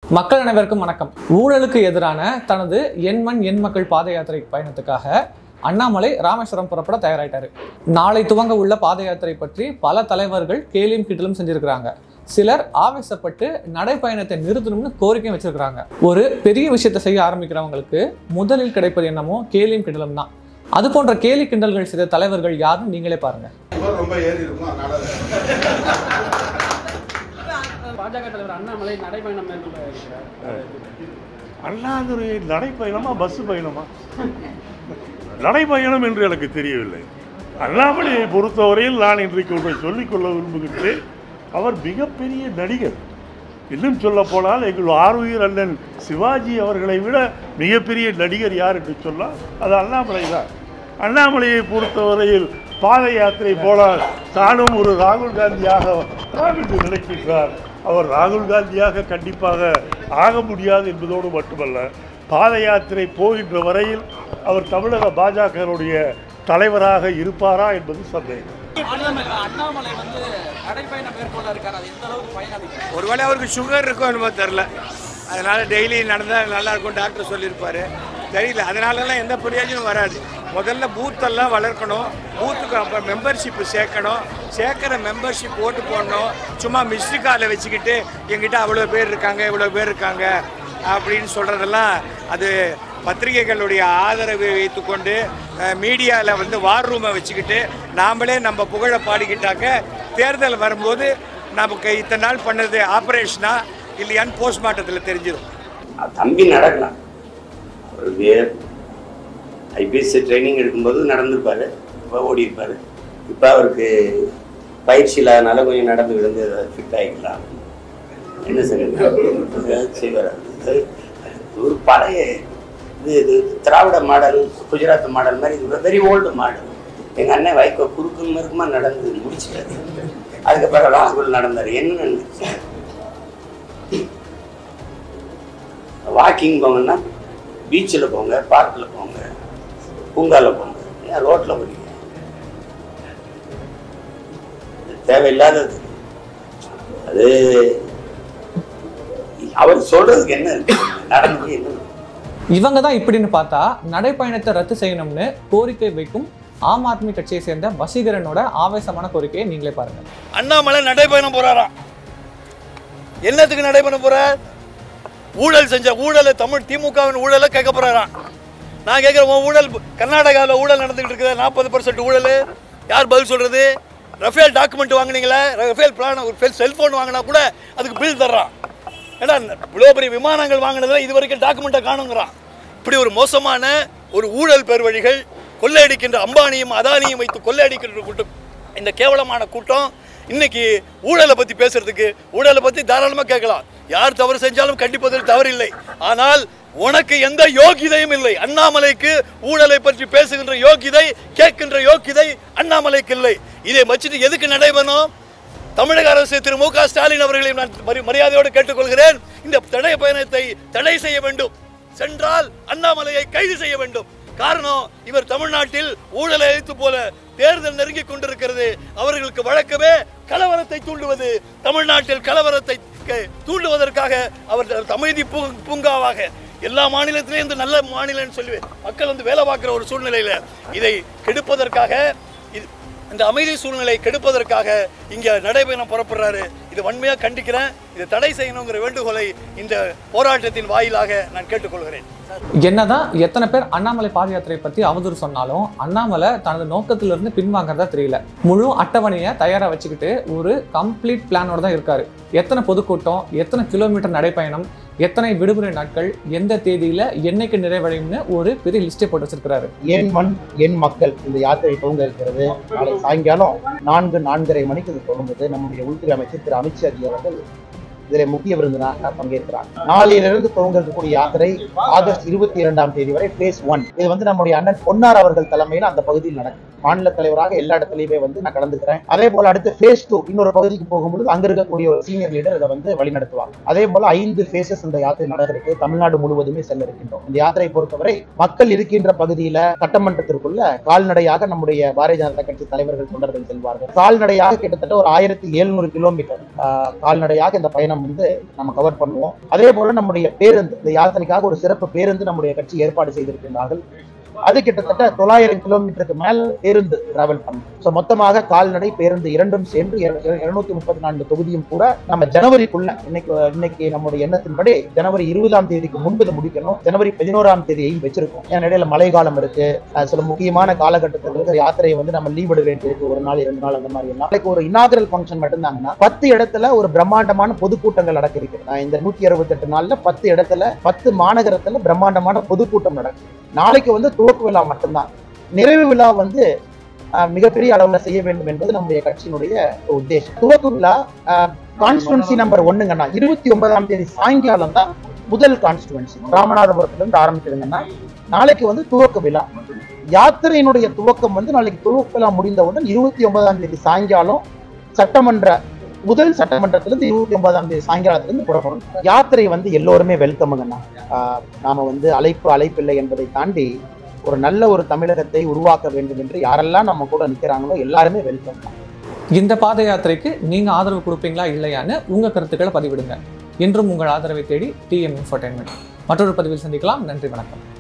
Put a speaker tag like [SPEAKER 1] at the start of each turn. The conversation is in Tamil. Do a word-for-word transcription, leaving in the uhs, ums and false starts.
[SPEAKER 1] மக்கள் அனைவருக்கும் வணக்கம். ஊழலுக்கு எதிரான தனது என் மண் என் மக்கள் பாத யாத்திரை பயணத்துக்காக அண்ணாமலை ராமேஸ்வரம் புறப்பட தயாராயிட்டாரு. நாளை துவங்க உள்ள பாத யாத்திரை பற்றி பல தலைவர்கள் கேலியும் கிட்டலும் செஞ்சிருக்கிறாங்க. சிலர் ஆவேசப்பட்டு நடைப்பயணத்தை நிறுத்தணும்னு கோரிக்கை வச்சிருக்கிறாங்க. ஒரு பெரிய விஷயத்தை செய்ய ஆரம்பிக்கிறவங்களுக்கு முதலில் கிடைப்பது என்னமோ கேலியும் கிண்டலும் தான். அது போன்ற கேலி கிண்டல்கள் செய்த தலைவர்கள் யாருன்னு நீங்களே பாருங்க.
[SPEAKER 2] பாஜக தலைவர் அண்ணாமலை நடைபயணம் மேற்கொண்டிருக்கிறார்.
[SPEAKER 3] அண்ணாதுரை நடைப்பயணமா பஸ் பயணமா? நடைப்பயணம் என்று எனக்கு தெரியவில்லை. அண்ணாமலையை பொறுத்தவரையில் நான் இன்றைக்கு ஒன்றை சொல்லிக்கொள்ள விரும்புகின்றேன். அவர் மிகப்பெரிய நடிகர். இன்னும் சொல்ல போனால் எங்கள் ஆறுயிர் அண்ணன் சிவாஜி அவர்களை விட மிகப்பெரிய நடிகர் யார் என்று சொன்னால் அது அண்ணாமலை தான். அண்ணாமலையை பொறுத்தவரையில் பாத யாத்திரை போனால் தானும் ஒரு ராகுல் காந்தியாக என்று நினைக்கின்றார். அவர் ராகுல் காந்தியாக கண்டிப்பாக ஆக முடியாது என்பதோடு மட்டுமல்ல, பாத யாத்திரை போகின்ற வரையில் அவர் தமிழக பாஜகவுடைய தலைவராக இருப்பாரா என்பது சந்தேகம்.
[SPEAKER 4] ஒருவேளை அவருக்கு சுகர் இருக்கும் என்னமோ தெரில, அதனால டெய்லி நடந்தால் நல்லா இருக்கும் டாக்டர் சொல்லியிருப்பாரு. தெரியல, அதனாலலாம் எந்த பிரயோஜனம் வராது. முதல்ல பூத்தெல்லாம் வளர்க்கணும், பூத்துக்கு அப்போ மெம்பர்ஷிப்பு சேர்க்கணும், சேர்க்குற மெம்பர்ஷிப் ஓட்டு போடணும். சும்மா மிஸ்டு காலை வச்சுக்கிட்டு எங்கிட்ட அவ்வளோ பேர் இருக்காங்க இவ்வளோ பேர் இருக்காங்க அப்படின்னு சொல்கிறதெல்லாம் அது பத்திரிகைகளுடைய ஆதரவை வைத்துக்கொண்டு மீடியாவில் வந்து வார் ரூமை வச்சுக்கிட்டு நாமளே நம்ம புகழை பாடிக்கிட்டாக்க தேர்தல் வரும்போது நமக்கு இத்தனை நாள் பண்ணது ஆப்ரேஷனா இல்லையான்னு போஸ்ட்மார்ட்டத்தில் தெரிஞ்சிடும்.
[SPEAKER 5] தம்பி நடக்கலாம். அவருக்கு ஐபிஎஸ்சி ட்ரைனிங் எடுக்கும்போது நடந்திருப்பார், இப்போ ஓடி இருப்பார். இப்போ அவருக்கு பயிற்சி இல்லாதனால கொஞ்சம் நடந்து விழுந்து ஃபிட் ஆகிக்கலாம். என்ன சார் செய்வார்? ஒரு பழைய இது இது திராவிட மாடல், குஜராத் மாடல் மாதிரி இது வெரி ஓல்டு மாடல். எங்கள் அண்ணன் வைகோ குறுக்கு மறுக்குமா நடந்து முடிச்சுட்டாரு. அதுக்கப்புறம் ராகுல் நடந்தார். என்ன நடந்துச்சு? வாக்கிங் போங்கன்னா பீச்சில் போங்க, பார்க்கில் போங்க, பூங்காவில் போங்க, ஏன் ரோட்டில் போறீங்க? தேவையில்லாதது. அது அவர் சொல்றதுக்கு என்ன இருக்கு, நடந்து என்ன?
[SPEAKER 1] இவங்க தான் இப்படின்னு பார்த்தா நடைப்பயணத்தை ரத்து செய்யணும்னு கோரிக்கை வைக்கும் ஆம் ஆத்மி கட்சியை சேர்ந்த வசீகரனோட ஆவேசமான கோரிக்கையை நீங்களே பாருங்க.
[SPEAKER 6] அண்ணாமலை நடைபயணம் போறாராம். என்னத்துக்கு நடைபயணம் போறார்? ஊழல் செஞ்ச ஊழலை, தமிழ் திமுகவின் ஊழலை கேட்க போறாராம். நான் கேட்குறேன், ஊழல் கர்நாடகாவில் ஊழல் நடந்துகிட்டு இருக்குது, நாற்பது பர்சன்ட் ஊழல். யார் பதில் சொல்றது? ரஃபேல் டாக்குமெண்ட் வாங்கினீங்களா? ரஃபேல் பிளான் ஒரு செல்ஃபோன் வாங்கினா கூட அதுக்கு பில் தர்றான். ஏன்னா இவ்வளோ பெரிய விமானங்கள் வாங்கினதில் இது வரைக்கும் டாக்குமெண்ட்டை காணுங்கிறான். இப்படி ஒரு மோசமான ஒரு ஊழல் பெருவழிகள், கொள்ளையடிக்கின்ற அம்பானியும் அதானியும் வைத்து கொள்ளையடிக்கின்ற கூட்டம், இந்த கேவலமான கூட்டம் இன்னைக்கு ஊழலை பற்றி பேசுறதுக்கு, ஊழலை பற்றி தாராளமாக கேட்கலாம். யார் தவறு செஞ்சாலும் கண்டிப்பதில் தவறில்லை. ஆனால் உனக்கு எந்த யோகிதையும் இல்லை. அண்ணாமலைக்கு ஊழலை பற்றி பேசுகின்ற யோகிதை, கேட்கின்ற யோகிதை அண்ணாமலைக்கு இல்லை. இதை வச்சுட்டு எதுக்கு நடைபெறும்? தமிழக அரசு திரு மு க ஸ்டாலின் அவர்களை நான் மரியாதையோடு கேட்டுக்கொள்கிறேன். இந்த தடை பயணத்தை தடை செய்ய வேண்டும். சென்றால் அண்ணாமலையை கைது செய்ய வேண்டும். காரணம், இவர் தமிழ்நாட்டில் ஊழலை அழைத்து போல தேர்தல் நெருங்கி கொண்டிருக்கிறது. அவர்களுக்கு வழக்கமே கலவரத்தை தூண்டுவது. தமிழ்நாட்டில் கலவரத்தை தூண்டுவதற்காக அவர் அமைதி பூங்காவாக எல்லா மாநிலத்திலையும் இந்த நல்ல மாநிலம் சொல்லி மக்கள் வந்து வேலை பார்க்கிற ஒரு சூழ்நிலையில இதை கெடுப்பதற்காக, இந்த அமைதி சூழ்நிலை கெடுப்பதற்காக இங்க நடைபயணம் புறப்படுறாரு. இது வன்மையா கண்டிக்கிறேன். இதை தடை செய்யணுங்கிற வேண்டுகோளை இந்த போராட்டத்தின் வாயிலாக நான் கேட்டுக்கொள்கிறேன்.
[SPEAKER 1] என்னதான் எத்தனை பேர் அண்ணாமலை பாத யாத்திரை பத்தி அவதூறு சொன்னாலும் அண்ணாமலை தனது நோக்கத்திலிருந்து பின்வாங்கிறதா தெரியல. முழு அட்டவணையை தயாரா வச்சுக்கிட்டு ஒரு கம்ப்ளீட் பிளானோட தான் இருக்காரு. எத்தனை பொதுக்கூட்டம், எத்தனை கிலோமீட்டர் நடைப்பயணம், எத்தனை விடுமுறை நாட்கள், எந்த தேதியில என்னைக்கு நிறைவடையும்னு ஒரு பெரிய லிஸ்டே போட்டு வச்சிருக்கிறாரு.
[SPEAKER 7] என் மண் என் மக்கள் இந்த யாத்திரை துவங்க இருக்கிறது. நாளை சாயங்காலம் நான்கு நான்கரை மணிக்கு இது தொடங்குது. நம்முடைய உள்துறை அமைச்சர் திரு அமித்ஷாஜி அவர்கள் இதில் முக்கிய விருந்தினராக பங்கேற்கிறார். நாளையிலிருந்து துவங்க இருக்கக்கூடிய யாத்திரை ஆகஸ்ட் இருபத்தி இரண்டாம் தேதி வரை பேஸ் ஒன். இது வந்து நம்முடைய அண்ணன் பொன்னார் அவர்கள் தலைமையில் அந்த பகுதியில் நடக்கும். மாநில தலைவராக எல்லா இடத்துலையுமே வந்து நான் கலந்துக்கிறேன். அதே போல அடுத்து பேஸ் டூ இன்னொரு பகுதிக்கு போகும்போது அங்க இருக்கக்கூடிய ஒரு சீனியர் லீடர் இதை வந்து வழிநடத்துவாங்க. அதே போல ஐந்து பேசஸ் இந்த யாத்திரை நடக்கிறது. தமிழ்நாடு முழுவதுமே செல்ல இருக்கின்றோம். இந்த யாத்திரை பொறுத்தவரை மக்கள் இருக்கின்ற பகுதியில சட்டமன்றத்திற்குள்ள கால்நடையாக நம்முடைய பாரதிய ஜனதா கட்சி தலைவர்கள் தொண்டர்கள் செல்வார்கள். கால்நடையாக கிட்டத்தட்ட ஒரு ஆயிரத்தி எழுநூறு கிலோமீட்டர் கால்நடையாக இந்த பயணம் மாவட்டம் வந்து நம்ம கவர் பண்ணுவோம். அதே போல நம்முடைய பேருந்து, இந்த யாத்திரைக்காக ஒரு சிறப்பு பேருந்து நம்முடைய கட்சி ஏற்பாடு செய்திருக்கின்றார்கள். அது கிட்டத்தட்ட தொள்ளாயிரம் கிலோமீட்டருக்கு மேல் பேருந்து டிராவல் பண்ணும். ஸோ மொத்தமாக கால்நடை பேருந்து இரண்டும் சேர்ந்து இருநூத்தி முப்பத்தி நான்கு தொகுதியும் கூட நம்ம ஜனவரிக்குள்ள இன்னைக்கு இன்னைக்கு நம்முடைய எண்ணத்தின்படி ஜனவரி இருபதாம் தேதிக்கு முன்பு முடிக்கணும். ஜனவரி பதினோராம் தேதியையும் வச்சிருக்கோம். ஏன் இடையில மழை காலம் இருக்கு, சில முக்கியமான காலகட்டத்தில் இருக்கிற யாத்திரையை வந்து நம்ம லீவ் விட வேண்டியிருக்கு, ஒரு நாள் இரண்டு நாள் அந்த மாதிரி. நாளைக்கு ஒரு இனாகரல் ஃபங்க்ஷன் மட்டும்தாங்கன்னா பத்து இடத்துல ஒரு பிரம்மாண்டமான பொதுக்கூட்டங்கள் நடக்க இருக்கு. இந்த நூத்தி அறுபத்தி எட்டு நாள்ல பத்து இடத்துல பத்து மாநகரத்துல பிரம்மாண்டமான பொதுக்கூட்டம் நடக்கும். நாளைக்கு வந்து துவக்க விழா மட்டும்தான். நிறைவு விழா வந்து மிகப்பெரிய அளவுல செய்ய வேண்டும் என்பது நம்முடைய கட்சியினுடைய உத்தேசம். துவக்க விழா கான்ஸ்டுவன்சி நம்பர் ஒண்ணுங்கன்னா இருபத்தி ஒன்பதாம் தேதி சாயங்காலம் தான் முதல் கான்ஸ்டுவன்சி ராமநாதபுரத்துல இருந்து ஆரம்பிச்சிருங்கன்னா நாளைக்கு வந்து துவக்க விழா. யாத்திரையினுடைய துவக்கம் வந்து நாளைக்கு துவக்க விழா முடிந்தவுடன் இருபத்தி ஒன்பதாம் தேதி சாயங்காலம் சட்டமன்ற முதல் சட்டமன்றத்திலிருந்து இருபத்தி ஒன்பதாம் தேதி சாயங்காலத்திலிருந்து புறப்படும். யாத்திரை வந்து எல்லோருமே வெல்கமுங்கண்ணா. நாம வந்து அழைப்பு அழைப்பில்லை என்பதை தாண்டி ஒரு நல்ல ஒரு தமிழகத்தை உருவாக்க வேண்டும் என்று யாரெல்லாம் நம்ம கூட நிற்கிறாங்களோ எல்லாருமே வெல்கம்.
[SPEAKER 1] இந்த பாத யாத்திரைக்கு நீங்க ஆதரவு கொடுப்பீங்களா இல்லையான்னு உங்க கருத்துக்களை பதிவிடுங்க. இன்றும் உங்கள் ஆதரவை தேடி டிஎம் இன்ஃபோடெயின்மெண்ட். மற்றொரு பதிவில் சந்திக்கலாம். நன்றி, வணக்கம்.